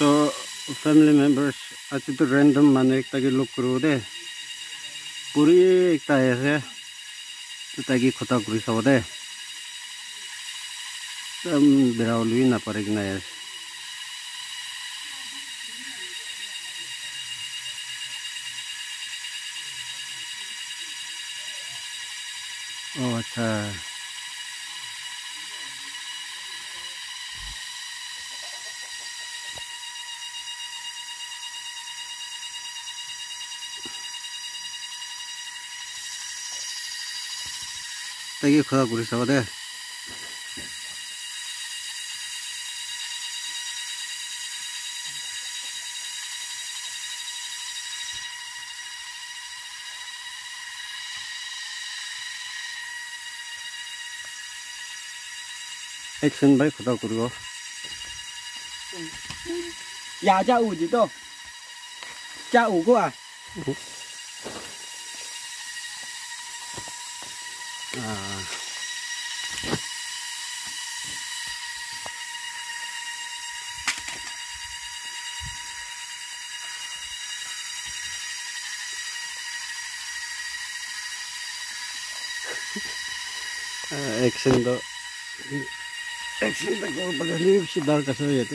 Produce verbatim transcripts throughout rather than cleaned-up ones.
So family members, achi to random manu ekta ki look kuru de. Puri ekta aise, to tagi khota kuri sabo de. Sam birauli na parek na aise. Oh, acha. Tagi khota kuri sabo de. Action by khota kuri go. Dạ cha ủ gì to? Cha ủ cô à? Ah. Action do. Action do ko pada live si dar kaso yete.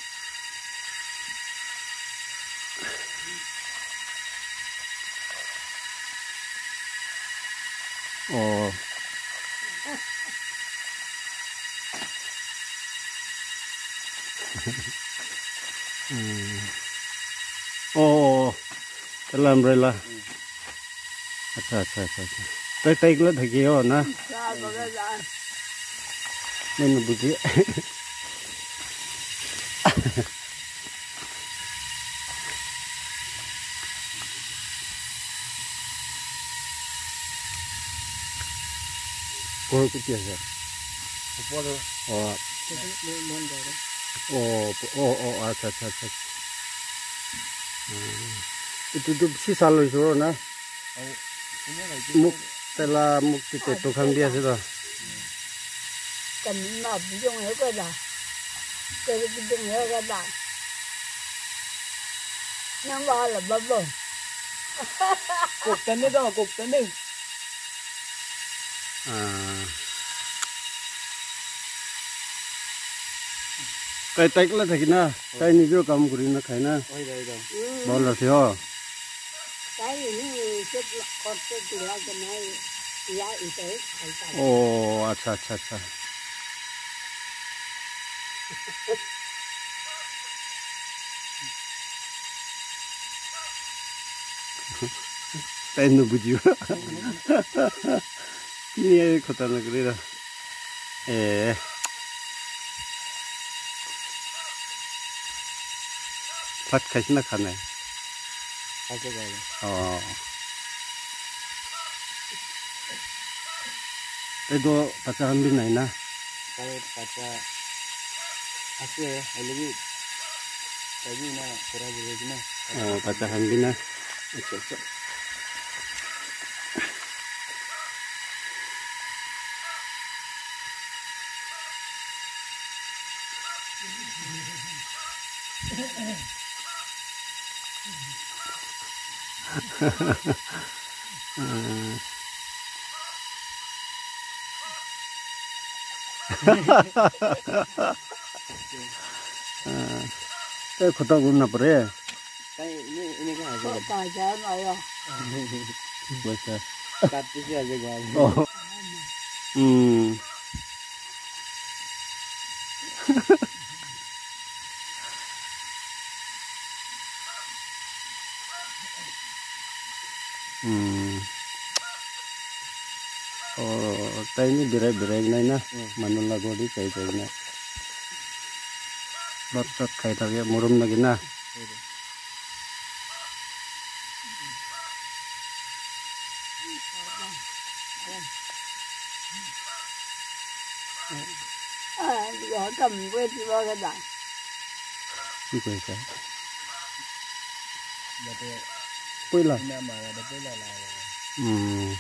Oh. Hmm. Oh. Tela umbrella. Acha acha acha. Tai tai gla thaki ho na. Mainu buji. Kor ku tia sa. Upolo. Oh. Oh, oh, oh, acha acha acha. Itu tu si salo isoro na. Muk tela muk ti te to khang dia se do. Cần nộp dùng hết rồi là cái cái dùng hết rồi là nó bao là bao bông Cục tấn đấy đó, cục tấn đi. À. Cái tách là thế na, cái này vô cầm của nó khai na. Ôi đây rồi. Bao là thế ho. cái gì nó chết con chết từ lâu cái này giá y tế. Oh, acha acha acha. Tay nó bujiu. Kini ay khota na kuri ra. Eh. Phát khai na khane. Ai cái này. Oh. Tay do pacha han bin nai na. Cái pacha. Ase, ai lagi. Cái gì na, kura bule gì na. Oh, pacha han bin na. Acha acha. Cái khota gun na pare. Cái ini ini kan aja. Có tài trợ rồi à. Baca. Tapi sih aja gua. Oh. Hmm. Hmm. Oh, tay ni birai-birai nai na. Manul la godi kai kai na. Lot tot khai thage murum lagi na. À, giờ cầm quên thì bao cái đạn. Chi kai kai. Dạ tôi. Pui la. Ina mà là tôi là là. Hmm.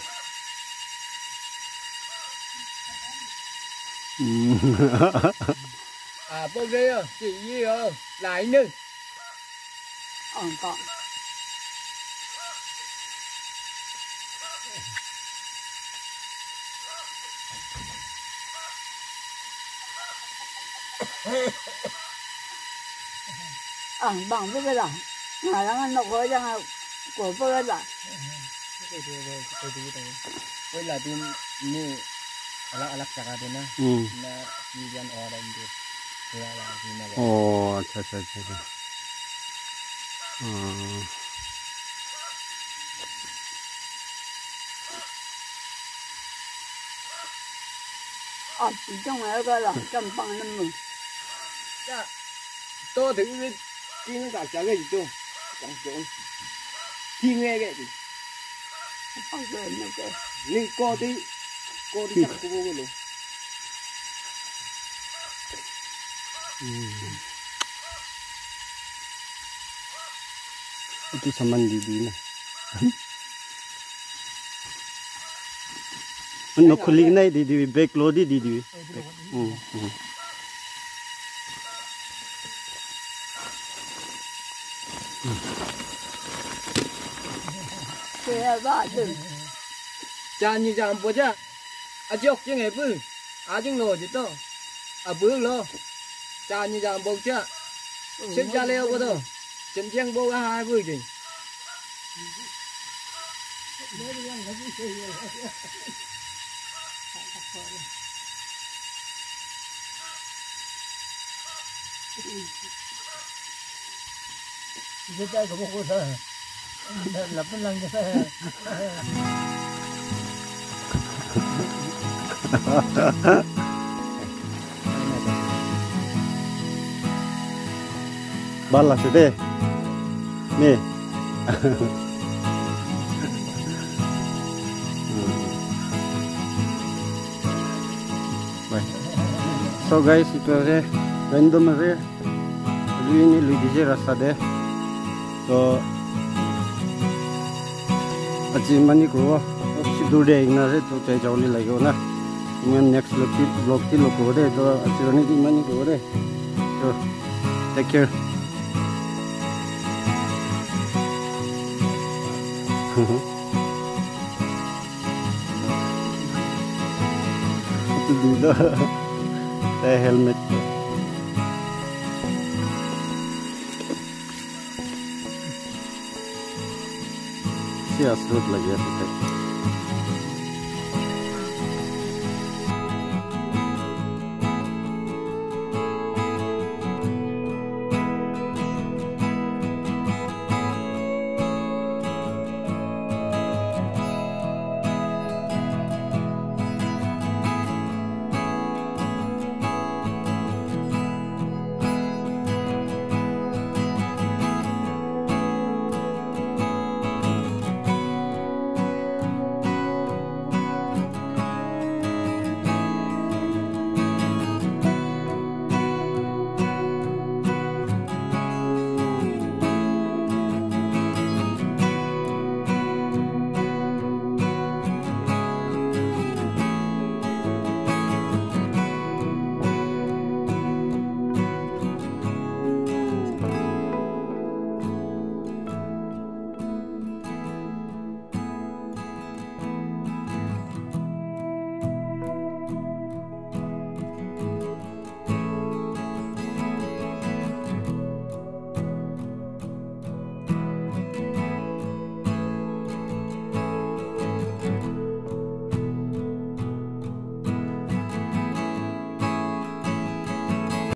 Hmm. À bao giờ chị gì ờ lại nữa ang bang. Ang bang biết cái là ngài đang nó có rằng của bơ là cái thứ cái thứ cái với là tin ni alak alak cakap tu na Hmm. na ikan orang tu kira lah sini lah. Oh, acha acha acha. Hmm. à chỉ trong cái cái là trong bang năm mươi Ya, to thứ cái tin cả chả cái gì tu, chẳng chọn tin nghe cái gì, không rồi nó cái nhưng có tí có tí chắc cũng có luôn. Hmm. Itu saman didi na. Nó khuli này didi back load đi didi. Hmm. Hmm. cái ba chứ Cha như cha bố cha, à chọc chứ nghe bự, à chứ ngồi chứ to, à bự lo, cha như cha bố cha, xem cha leo bố to, chân chân bố cả hai bự gì. cái cái của cô thôi lập cái lần cái Balas deh. Nih. Baik. So guys, itu aja random aja. Lalu ini lucu aja rasa deh. So aji mani ko si dure ina se to chai chawli lagyo na. Kemudian next vlog ti vlog ti lo ko deh. To aji rani di mani ko deh. So take care. Itu dulu saya helmet si asrut lagi ya.